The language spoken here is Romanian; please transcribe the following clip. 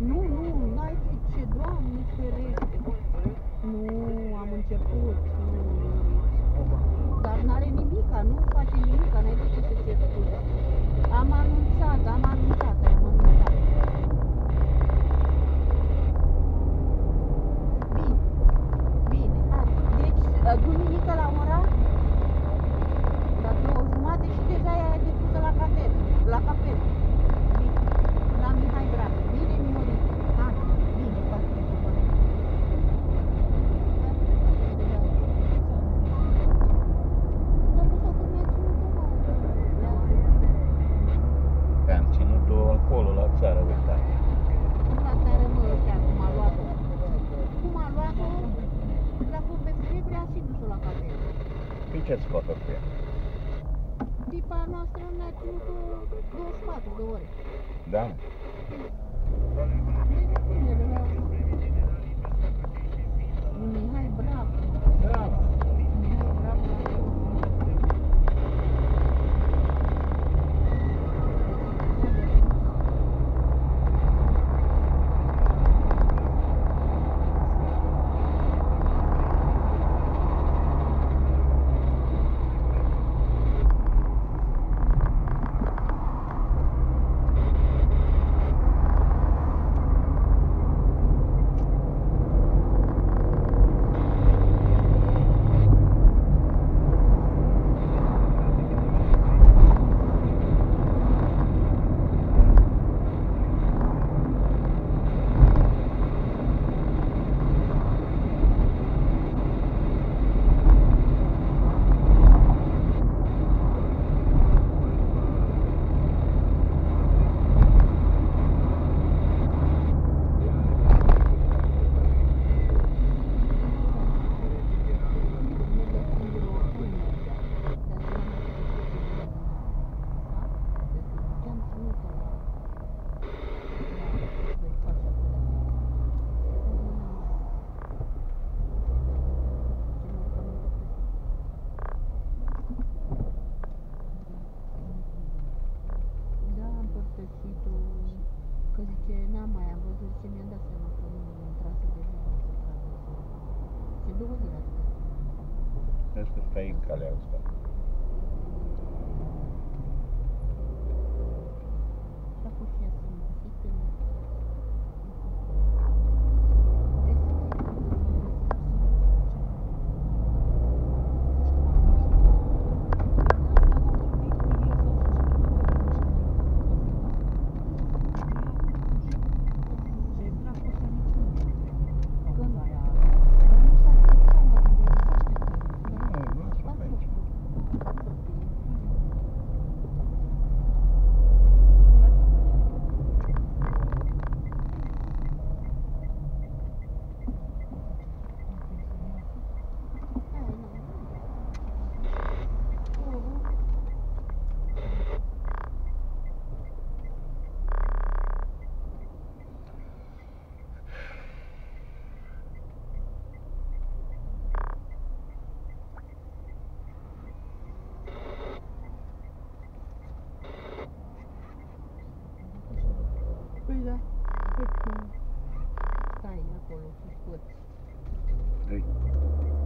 Nu, n-ai ce, Doamne ferește. Nu, am început. Dar n-are nimica, nu face nimica, n-ai de ce să se scuze. Am anunțat, i-am anunțat. Bine, hai. Deci, duminică la ora? La 2:30 și deja e depusă la capelă. Bine, la Mihai Bracă. Bine, Mihorică. Hai, bine, faci treaba. Am ținut-o acolo, la țară, uita. La țară, mă, ăștia, cum a luat-o? Cum a luat-o? L-a pus pe Febrea și dus-o la capelă. Păi ce-ți făcut cu ea? Tipa noastră ne-a ținut-o 24 de ore. Da? Mihai Bravo. Da. Mihai Bravo. Că zice, n-am mai am văzut, zice, mi-am dat seama că nu intrase deja să traverseze. Ce 2 zile atâta. Vezi că stai în calea asta. Și a fost și ea simțită. Păi da, stai acolo și scoți. Doi.